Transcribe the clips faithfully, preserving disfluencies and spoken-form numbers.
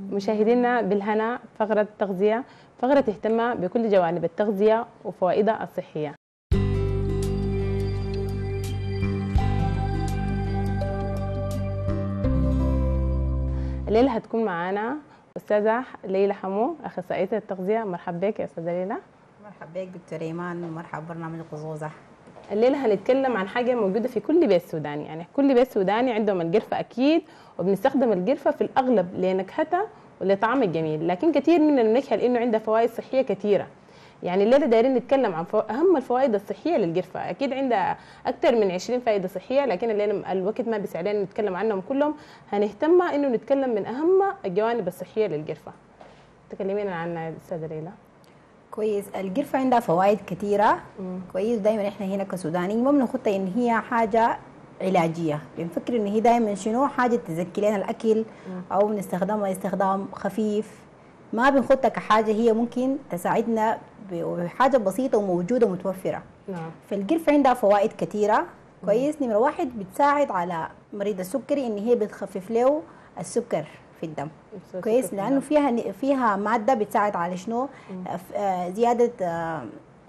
مشاهدينا بالهنا، فقرة تغذية، فقرة تهتم بكل جوانب التغذية وفوائدها الصحية. الليلة هتكون معانا أستاذة ليلى حمو، أخصائية التغذية. مرحبا بك يا أستاذة ليلى. مرحبا بك دكتور ايمان، ومرحبا برنامج القزوزة. الليلة هنتكلم عن حاجة موجودة في كل بيت سوداني، يعني كل بيت سوداني عندهم القرفة أكيد، وبنستخدم القرفة في الأغلب لنكهتها ولطعم الجميل، لكن كثير مننا بنجهل إنه عندها فوائد صحية كثيرة. يعني الليلة دايرين نتكلم عن أهم الفوائد الصحية للقرفة. أكيد عندها أكثر من عشرين فائدة صحية، لكن الليلة الوقت ما بيساعدنا نتكلم عنهم كلهم. هنهتم إنه نتكلم من أهم الجوانب الصحية للقرفة. تكلمينا عنها أستاذة ليلى. كويس. القرفة عندها فوائد كثيرة. كويس. دائما احنا هنا كسودانيين ما بناخدها ان هي حاجة علاجية، بنفكر ان هي دائما شنو حاجة تزكي لنا الأكل أو بنستخدمها استخدام خفيف، ما بناخدها كحاجة هي ممكن تساعدنا بحاجة بسيطة وموجودة ومتوفرة. نعم. فالقرفة عندها فوائد كثيرة. كويس. نمرة واحد بتساعد على مريض السكري ان هي بتخفف له السكر في الدم. كويس. لانه فيها فيها ماده بتساعد على شنو؟ آه زياده آه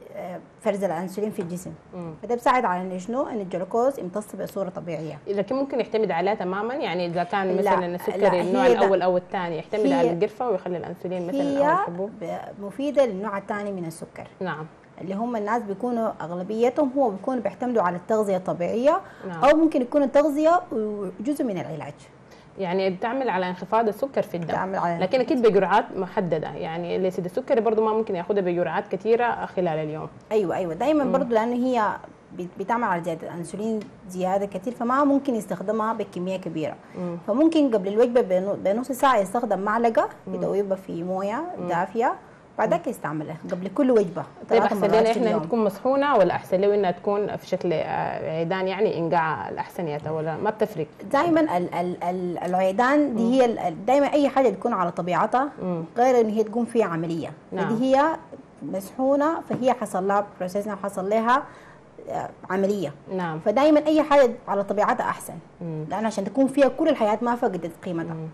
فرز الانسولين في الجسم. مم. فده بيساعد على شنو؟ ان الجلوكوز يمتص بصوره طبيعيه. لكن ممكن يعتمد عليها تماما، يعني اذا كان مثلا السكري النوع الاول او الثاني يعتمد على القرفه ويخلي الانسولين مثلا او الحبوب. هي مفيده للنوع الثاني من السكر. نعم. اللي هم الناس بيكونوا اغلبيتهم هو بيكونوا بيعتمدوا على التغذيه الطبيعيه. نعم. او ممكن يكون التغذيه جزء من العلاج. يعني بتعمل على انخفاض السكر في الدم، لكن اكيد بجرعات محدده. يعني اللي يصير السكري برضه ما ممكن ياخذها بجرعات كثيره خلال اليوم. ايوه ايوه دائما برضه، لانه هي بتعمل على زياده الانسولين زياده كثير، فما ممكن يستخدمها بكميه كبيره. مم. فممكن قبل الوجبه بنص ساعه يستخدم معلقه يدوبها في مويه دافيه، بعدك يستعملها قبل كل وجبه. طيب احسن لنا احنا تكون مصحونه ولا احسن لو انها تكون في شكل عيدان، يعني انقاع الاحسنيات، ولا ما بتفرق؟ دائما ال ال ال العيدان دي هي دائما اي حاجه تكون على طبيعتها، غير ان هي تكون فيها عمليه. نعم. دي هي مسحونه، فهي حصل لها بروسيسنا وحصل لها عمليه. نعم. فدائما اي حاجه على طبيعتها احسن، لان عشان تكون فيها كل الحياه ما فقدت قيمتها. مم.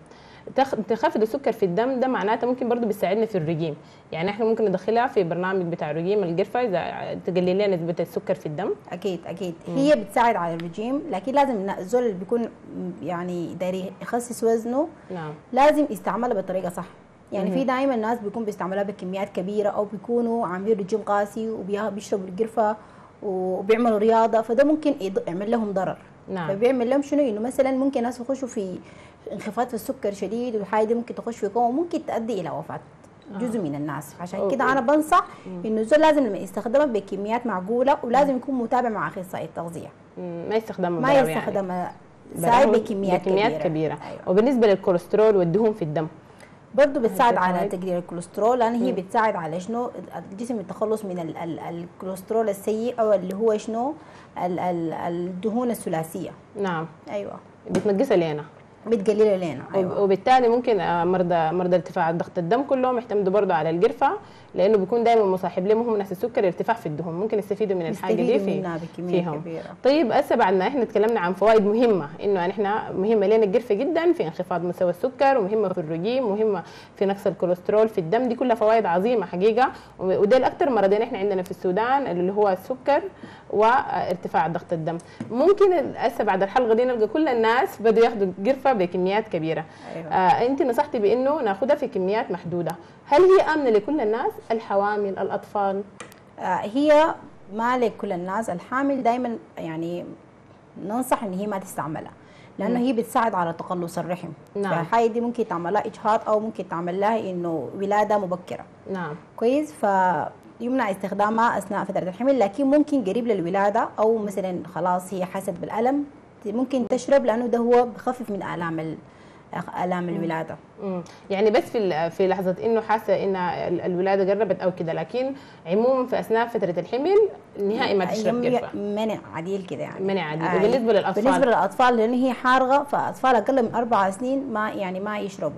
تخفض السكر في الدم ده معناته ممكن برضه بيساعدنا في الرجيم. يعني احنا ممكن ندخلها في برنامج بتاع الرجيم القرفه اذا تقلل لنا نسبه السكر في الدم. اكيد اكيد. مم. هي بتساعد على الرجيم، لكن لازم الزول اللي بيكون يعني داير يخسس وزنه نعم لازم يستعملها بطريقه صح. يعني مم. في دائما الناس بيكون بيستعملوها بكميات كبيره، او بيكونوا عاملين رجيم قاسي وبيشربوا القرفه وبيعملوا رياضه، فده ممكن يعمل لهم ضرر. نعم. فبيعمل لهم شنو؟ انه مثلا ممكن ناس يخشوا في انخفاض في السكر شديد، والحاجه دي ممكن تخش في كوما، ممكن تؤدي الى وفاه جزء آه. من الناس. عشان كده انا بنصح انه الزول لازم يستخدمها بكميات معقوله، ولازم يكون متابع مع اخصائي التغذيه. ما يستخدمها ما يستخدمها يعني بكميات كبيره, كبيرة. أيوة. وبالنسبه للكوليسترول والدهون في الدم برضه بتساعد على تقليل الكوليسترول، لان هي بتساعد على شنو؟ الجسم التخلص من ال ال الكوليسترول السيء، او اللي هو شنو؟ ال ال الدهون الثلاثيه. نعم. ايوه. بتنقصها لنا، بتقللها لنا. أيوة. وبالتالي ممكن مرضى مرضى ارتفاع ضغط الدم كلهم يعتمدوا برضه على القرفه، لانه بيكون دائما مصاحب لهم هم نفس السكر ارتفاع في الدهون، ممكن يستفيدوا من الحاجه دي في فيهم. كبيرة. طيب هسه بعدنا احنا تكلمنا عن فوائد مهمه، انه احنا مهمه لنا القرفه جدا في انخفاض مستوى السكر، ومهمه في الرجيم، ومهمه في نقص الكوليسترول في الدم. دي كلها فوائد عظيمه حقيقه، ودول اكثر مرضين احنا عندنا في السودان، اللي هو السكر وارتفاع ضغط الدم. ممكن هسه بعد الحلقه دي نلقى كل الناس بدوا ياخذوا قرفه بكميات كبيره. أيوة. آه انت نصحتي بانه ناخذها في كميات محدوده، هل هي امنه لكل الناس؟ الحوامل، الاطفال؟ آه هي ما لكل الناس. الحامل دائما يعني ننصح ان هي ما تستعملها، لانه هي بتساعد على تقلص الرحم. نعم. فالحاجه دي ممكن تعمل لها اجهاض، او ممكن تعمل لها انه ولاده مبكره. نعم. كويس. فيمنع استخدامها اثناء فتره الحمل، لكن ممكن قريب للولاده، او مثلا خلاص هي حست بالالم ممكن تشرب، لانه ده هو بخفف من الام الام الولاده. امم يعني بس في في لحظه انه حاسه ان الولاده قربت او كده، لكن عموما في اثناء فتره الحمل نهائي ما تشرب قرفه. منع عديل كده يعني. منع عديل. آه. وبالنسبه للاطفال؟ بالنسبه للاطفال لان هي حارقه، فاطفال اقل من اربع سنين ما يعني ما يشربوها.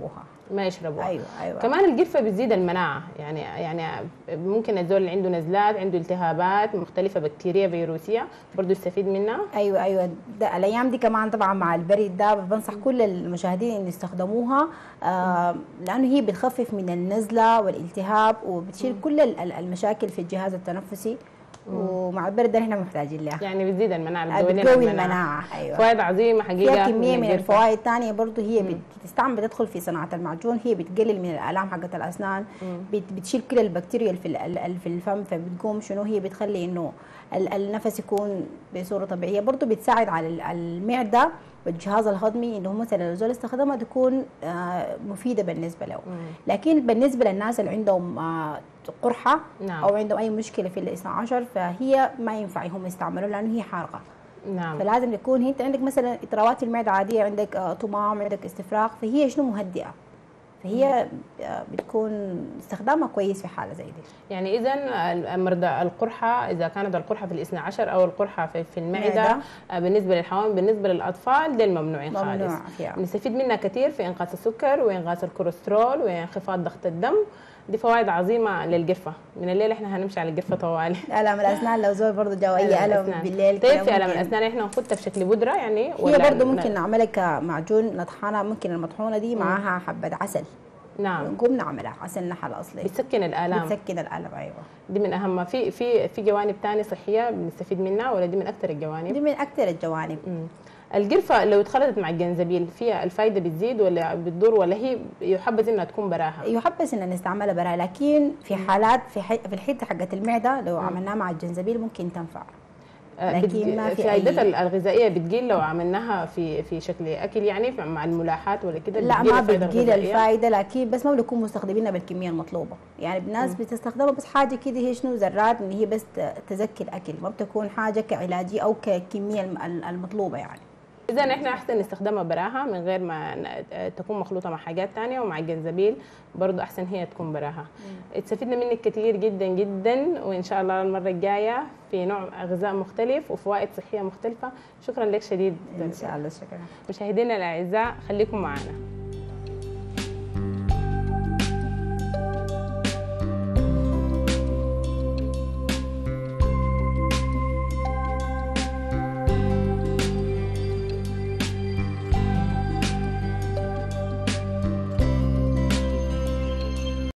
ما يشربوها. ايوه ايوه. كمان القرفه بتزيد المناعه، يعني يعني ممكن الزول اللي عنده نزلات، عنده التهابات مختلفه بكتيريه فيروسيه برضه يستفيد منها. ايوه ايوه. ده الايام دي كمان طبعا مع البرد ده بنصح كل المشاهدين ان يستخدموها، آه لانه هي بتخفف من النزله والالتهاب وبتشيل م. كل المشاكل في الجهاز التنفسي. ومع البرد ده احنا محتاجين لها، يعني بتزيد المناعه، بتقوي المناعه, المناعة. ايوه فوائد عظيمه حقيقه. فيها كميه من الفوائد الثانيه برضه، هي مم. بتستعمل بتدخل في صناعه المعجون، هي بتقلل من الالام حقت الاسنان، بت بتشيل كل البكتيريا اللي في في الفم، فبتقوم شنو هي بتخلي انه النفس يكون بصوره طبيعيه. برضه بتساعد على المعده والجهاز الهضمي، انه مثلا لو زول استخدمها تكون مفيده بالنسبه له. مم. لكن بالنسبه للناس اللي عندهم قرحه نعم. او عندهم اي مشكله في الاثنى عشر فهي ما ينفع هم يستعملوا لانه هي حارقه. نعم. فلازم يكون انت عندك مثلا اضطرابات المعده عاديه، عندك طمام، عندك استفراغ، فهي شنو مهدئه، فهي بتكون استخدامها كويس في حاله زي دي. يعني اذا مرضى القرحه، اذا كانت القرحه في الاثنى عشر او القرحه في, في المعده بالنسبه للحوامل، بالنسبه للاطفال دول ممنوعين ممنوع خالص. ممنوع. نستفيد منها كثير في انقاص السكر وانقاص الكوليسترول وانخفاض ضغط الدم. دي فوائد عظيمه للقرفه. من الليل احنا هنمشي على القرفه طوالي. الم الاسنان لو زول برضه جاوا اي الم بالليل. طيب في الم الاسنان احنا ناخدها بشكل بودره يعني، هي برضه ممكن نعملها كمعجون نطحنها، ممكن المطحونه دي معاها حبه عسل. نعم. نقوم نعملها عسل نحل اصلي. بتسكن الالام. بتسكن الالم ايوه. دي من اهم في في في جوانب ثانيه صحيه بنستفيد منها، ولا دي من اكثر الجوانب؟ دي من اكثر الجوانب. امم القرفه لو اتخلطت مع الجنزبيل فيها الفايده بتزيد ولا بتضر، ولا هي يحبذ انها تكون براها؟ يحبذ ان نستعملها براها، لكن في حالات في حي... في الحته حقت المعده لو عملناها مع الجنزبيل ممكن تنفع. لكن ما في فائدتها أي... الغذائيه بتقل لو عملناها في في شكل اكل يعني مع الملاحات ولا كده؟ لا ما بتقل الفائده، لكن بس ما بنكون مستخدمينها بالكميه المطلوبه. يعني الناس بتستخدمها بس حاجه كده هي شنو ذرات ان هي بس تزكي الاكل، ما بتكون حاجه كعلاجيه او ككميه المطلوبه يعني. إذا احنا احسن نستخدمها براها من غير ما تكون مخلوطه مع حاجات ثانيه، ومع الجنزبيل برضه احسن هي تكون براها. استفدنا منك كثير جدا جدا، وان شاء الله المره الجايه في نوع غذاء مختلف وفوائد صحيه مختلفه. شكرا لك شديد. ان شاء الله. شكرا. مشاهدينا الاعزاء خليكم معنا.